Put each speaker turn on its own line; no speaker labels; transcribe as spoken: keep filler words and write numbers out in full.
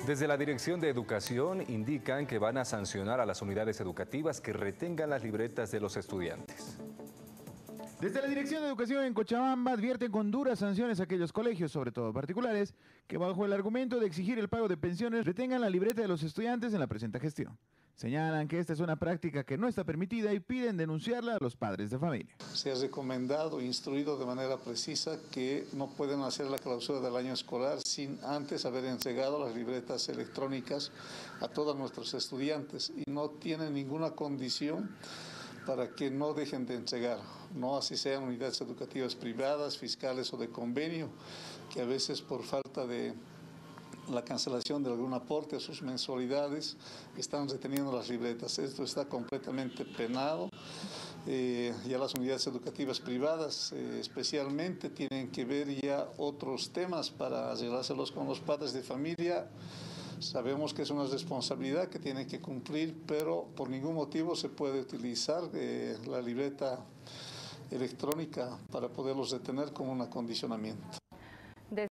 Desde la Dirección de Educación indican que van a sancionar a las unidades educativas que retengan las libretas de los estudiantes.
Desde la Dirección de Educación en Cochabamba advierten con duras sanciones a aquellos colegios, sobre todo particulares, que bajo el argumento de exigir el pago de pensiones retengan la libreta de los estudiantes en la presente gestión. Señalan que esta es una práctica que no está permitida y piden denunciarla a los padres de familia.
Se ha recomendado e instruido de manera precisa que no pueden hacer la clausura del año escolar sin antes haber entregado las libretas electrónicas a todos nuestros estudiantes y no tienen ninguna condición para que no dejen de entregar, no así sean unidades educativas privadas, fiscales o de convenio, que a veces por falta de la cancelación de algún aporte a sus mensualidades están reteniendo las libretas. Esto está completamente penado. Eh, ya las unidades educativas privadas eh, especialmente tienen que ver ya otros temas para arreglárselos con los padres de familia. Sabemos que es una responsabilidad que tienen que cumplir, pero por ningún motivo se puede utilizar eh, la libreta electrónica para poderlos detener como un acondicionamiento.